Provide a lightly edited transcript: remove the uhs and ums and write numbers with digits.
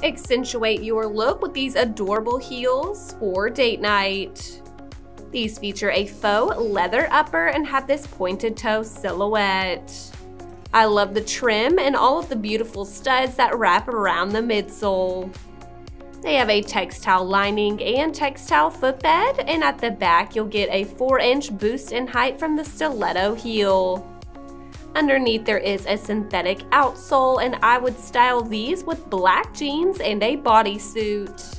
Accentuate your look with these adorable heels for date night. These feature a faux leather upper and have this pointed toe silhouette. I love the trim and all of the beautiful studs that wrap around the midsole. They have a textile lining and textile footbed, and at the back you'll get a 4-inch boost in height from the stiletto heel. Underneath there is a synthetic outsole, and I would style these with black jeans and a bodysuit.